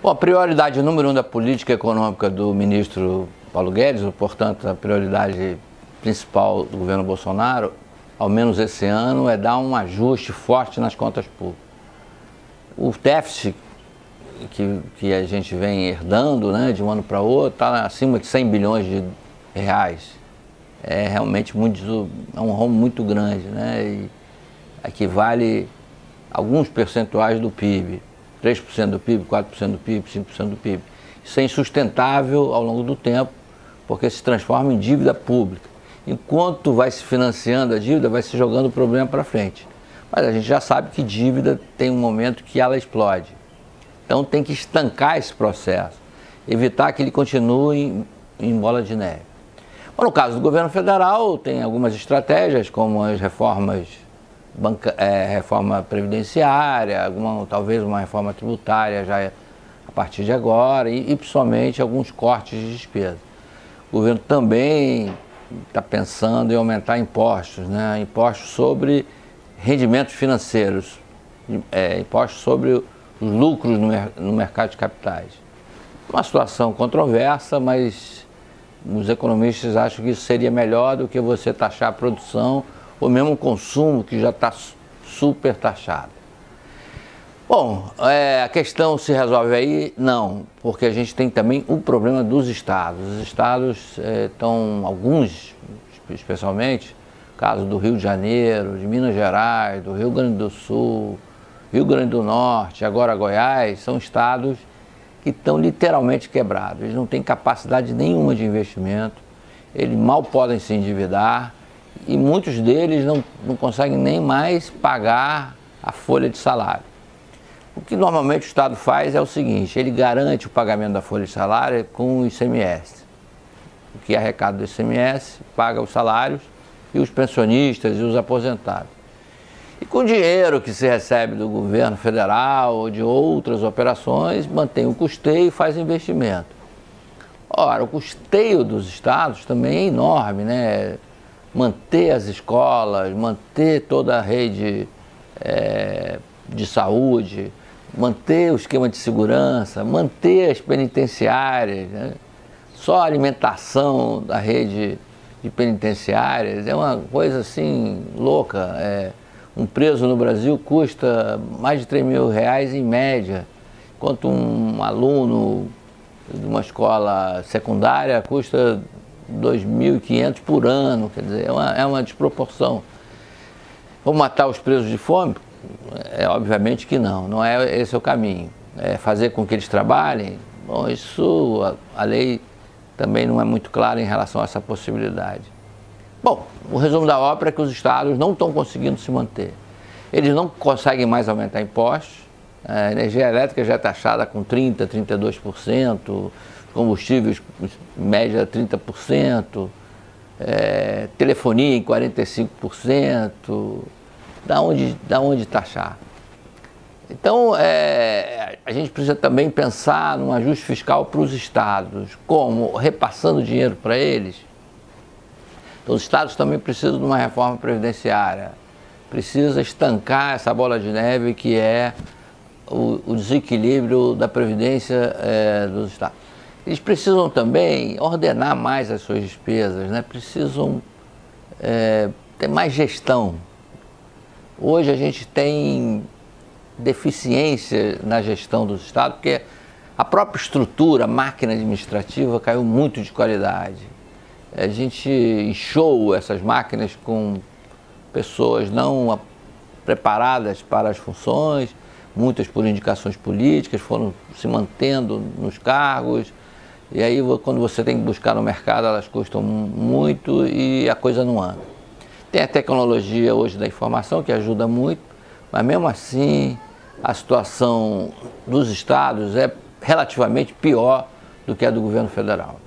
Bom, a prioridade número 1 da política econômica do ministro Paulo Guedes, portanto, a prioridade principal do governo Bolsonaro, ao menos esse ano, é dar um ajuste forte nas contas públicas. O déficit que a gente vem herdando, né, de um ano para outro, está acima de 100 bilhões de reais. É realmente é um rombo muito grande, né, e equivale a alguns percentuais do PIB. 3% do PIB, 4% do PIB, 5% do PIB. Isso é insustentável ao longo do tempo, porque se transforma em dívida pública. Enquanto vai se financiando a dívida, vai se jogando o problema para frente. Mas a gente já sabe que dívida tem um momento que ela explode. Então tem que estancar esse processo, evitar que ele continue em bola de neve. Bom, no caso do governo federal, tem algumas estratégias, como as reformas reforma previdenciária, talvez uma reforma tributária já a partir de agora e principalmente alguns cortes de despesa. O governo também está pensando em aumentar impostos, né? Impostos sobre rendimentos financeiros, impostos sobre os lucros no mercado de capitais. Uma situação controversa, mas os economistas acham que isso seria melhor do que você taxar a produção ou mesmo o consumo, que já está super taxado. Bom, a questão se resolve aí? Não, porque a gente tem também o problema dos estados. Os estados estão, alguns especialmente, caso do Rio de Janeiro, de Minas Gerais, do Rio Grande do Sul, Rio Grande do Norte, agora Goiás, são estados que estão literalmente quebrados. Eles não têm capacidade nenhuma de investimento, eles mal podem se endividar, e muitos deles não conseguem nem mais pagar a folha de salário. O que normalmente o Estado faz é o seguinte: ele garante o pagamento da folha de salário com o ICMS. O que arrecada do ICMS paga os salários e os pensionistas e os aposentados. E com o dinheiro que se recebe do governo federal ou de outras operações, mantém o custeio e faz investimento. Ora, o custeio dos estados também é enorme, né? Manter as escolas, manter toda a rede de saúde, manter o esquema de segurança, manter as penitenciárias, né? Só a alimentação da rede de penitenciárias é uma coisa assim louca. Um preso no Brasil custa mais de R$3.000 em média, enquanto um aluno de uma escola secundária custa R$2.500 por ano. Quer dizer, é uma desproporção. Vamos matar os presos de fome? Obviamente que não é esse o caminho. Fazer com que eles trabalhem? Bom, isso a lei também não é muito clara em relação a essa possibilidade. Bom, o resumo da ópera é que os estados não estão conseguindo se manter. Eles não conseguem mais aumentar impostos, a energia elétrica já é taxada com 30%, 32%, combustíveis em média 30%, telefonia em 45%, da onde taxar? Então, a gente precisa também pensar num ajuste fiscal para os estados, como repassando dinheiro para eles. Então, os estados também precisam de uma reforma previdenciária, precisa estancar essa bola de neve que é o desequilíbrio da previdência dos estados. Eles precisam também ordenar mais as suas despesas, né? Precisam ter mais gestão. Hoje a gente tem deficiência na gestão dos estados, porque a própria estrutura, a máquina administrativa caiu muito de qualidade. A gente inchou essas máquinas com pessoas não preparadas para as funções, muitas por indicações políticas, foram se mantendo nos cargos, e aí quando você tem que buscar no mercado, elas custam muito e a coisa não anda. Tem a tecnologia hoje da informação que ajuda muito, mas mesmo assim a situação dos estados é relativamente pior do que a do governo federal.